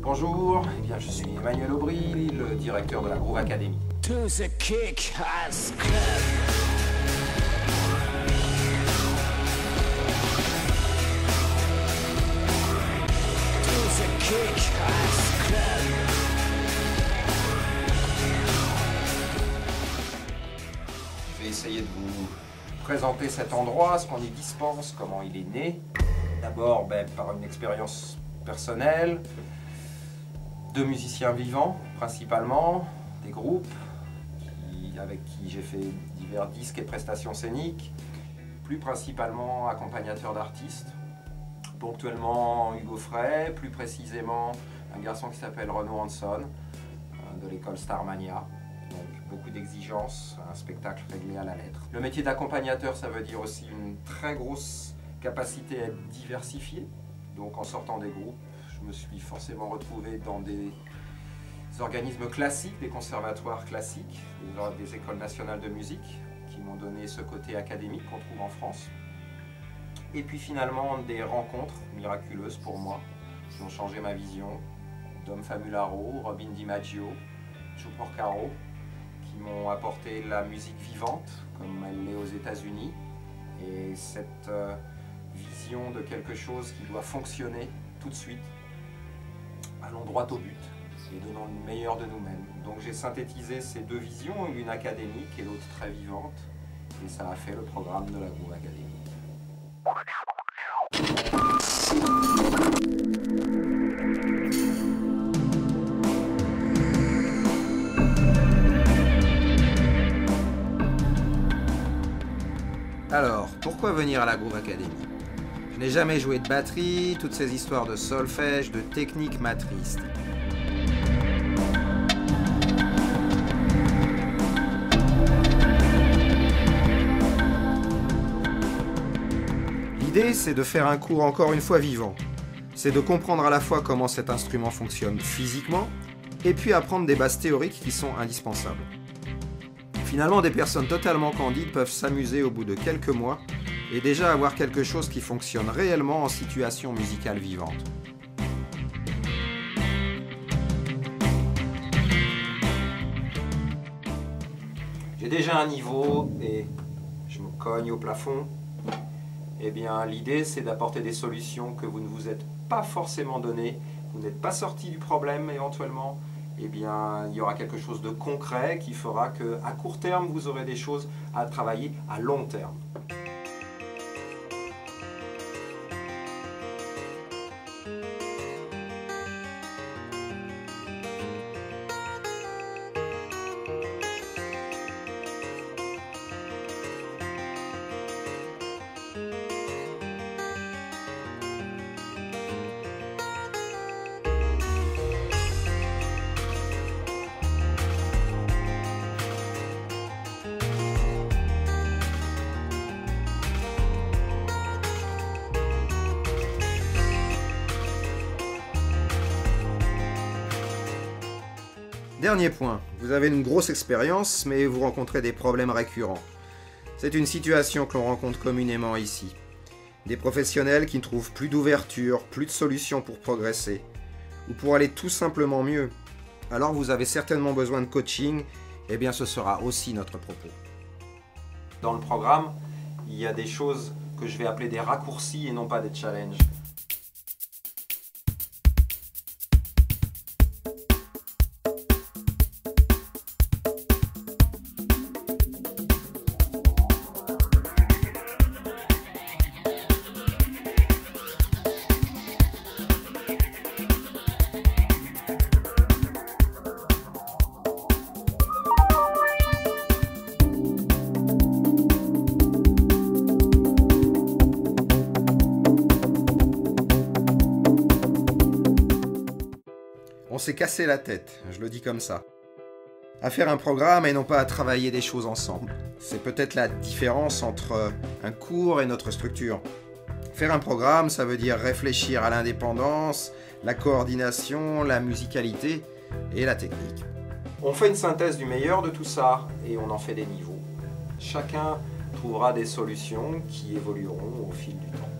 Bonjour, eh bien, je suis Emmanuel Aubry, le directeur de la Groove Academy. To the Kick-Ass Club. To the Kick-Ass Club. Je vais essayer de vous présenter cet endroit, ce qu'on y dispense, comment il est né. D'abord par une expérience personnelle, de musiciens vivants principalement, des groupes avec qui j'ai fait divers disques et prestations scéniques, plus principalement accompagnateur d'artistes, ponctuellement Hugo Frey, plus précisément un garçon qui s'appelle Renaud Hanson, de l'école Starmania. Donc beaucoup d'exigences, un spectacle réglé à la lettre. Le métier d'accompagnateur, ça veut dire aussi une très grosse capacité à être diversifié. Donc en sortant des groupes, je me suis forcément retrouvé dans des organismes classiques, des conservatoires classiques, des écoles nationales de musique qui m'ont donné ce côté académique qu'on trouve en France. Et puis finalement des rencontres miraculeuses pour moi qui ont changé ma vision. Dom Famularo, Robin DiMaggio, Joe Porcaro, qui m'ont apporté la musique vivante comme elle l'est aux États-Unis. Et cette vision de quelque chose qui doit fonctionner tout de suite. Allons droit au but et donnons le meilleur de nous-mêmes. Donc j'ai synthétisé ces deux visions, une académique et l'autre très vivante, et ça a fait le programme de la Groove Academy. Alors, pourquoi venir à la Groove Academy ? Je n'ai jamais joué de batterie, toutes ces histoires de solfège, de technique m'attristent. L'idée, c'est de faire un cours encore une fois vivant. C'est de comprendre à la fois comment cet instrument fonctionne physiquement, et puis apprendre des bases théoriques qui sont indispensables. Finalement, des personnes totalement candides peuvent s'amuser au bout de quelques mois et déjà avoir quelque chose qui fonctionne réellement en situation musicale vivante. J'ai déjà un niveau et je me cogne au plafond. Eh bien, l'idée, c'est d'apporter des solutions que vous ne vous êtes pas forcément données. Vous n'êtes pas sorti du problème éventuellement. Eh bien, il y aura quelque chose de concret qui fera qu'à court terme, vous aurez des choses à travailler à long terme. Dernier point, vous avez une grosse expérience, mais vous rencontrez des problèmes récurrents. C'est une situation que l'on rencontre communément ici. Des professionnels qui ne trouvent plus d'ouverture, plus de solutions pour progresser, ou pour aller tout simplement mieux. Alors vous avez certainement besoin de coaching, et bien ce sera aussi notre propos. Dans le programme, il y a des choses que je vais appeler des raccourcis et non pas des challenges. On s'est cassé la tête, je le dis comme ça. À faire un programme et non pas à travailler des choses ensemble. C'est peut-être la différence entre un cours et notre structure. Faire un programme, ça veut dire réfléchir à l'indépendance, la coordination, la musicalité et la technique. On fait une synthèse du meilleur de tout ça et on en fait des niveaux. Chacun trouvera des solutions qui évolueront au fil du temps.